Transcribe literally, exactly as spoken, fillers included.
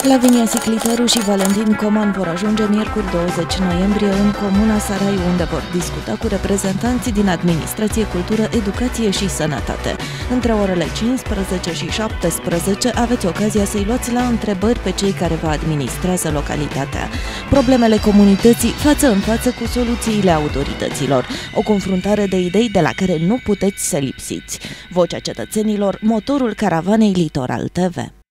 Lavinia Siclitaru și Valentin Coman vor ajunge miercuri douăzeci noiembrie în comuna Saraiu, unde vor discuta cu reprezentanții din administrație, cultură, educație și sănătate. Între orele cincisprezece și șaptesprezece aveți ocazia să-i luați la întrebări pe cei care vă administrează localitatea. Problemele comunității față în față cu soluțiile autorităților. O confruntare de idei de la care nu puteți să lipsiți. Vocea cetățenilor, motorul caravanei Litoral T V.